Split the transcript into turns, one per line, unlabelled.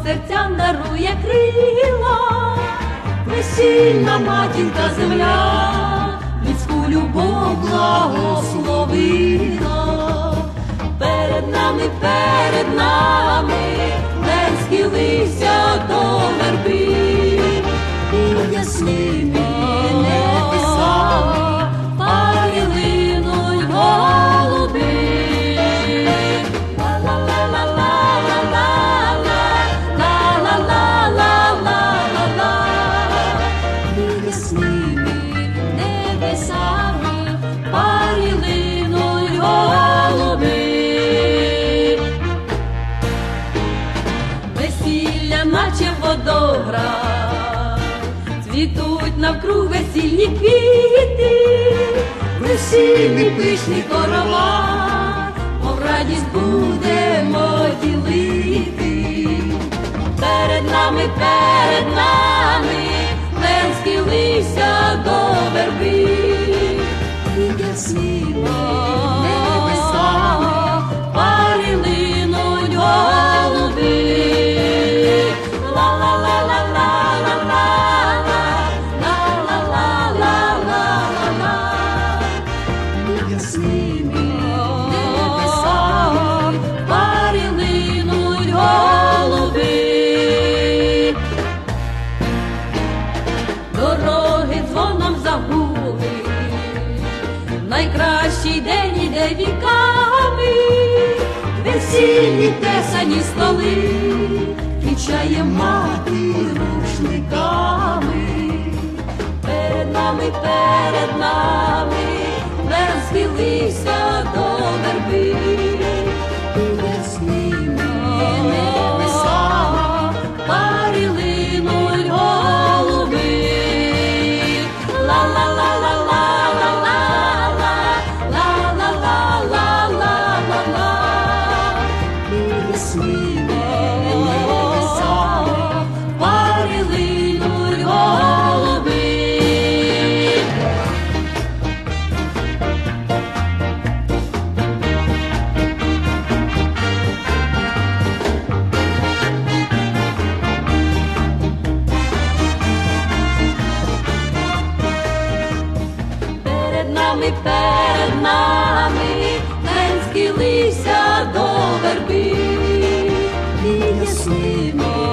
серцям дарує крила, весільна матінка земля, людську любов благословила. Перед нами, день схилився до верби, і ясними небесами парили линуть голуби. Наче водограй, цвітуть навкруг весільні квіти, весільний пишний коровай, мов радість будемо ділити. Перед нами, день схилився до верби, і ясними небесами пари линуть голуби. Дороги дзвоном загули, найкращий день іде віками, весільні тесані столи, квітчає мати рушниками. Перед нами, день схилився до верби, і ясними небесами пари линуть голуби. Перед нами, день схилився до верби, і ясними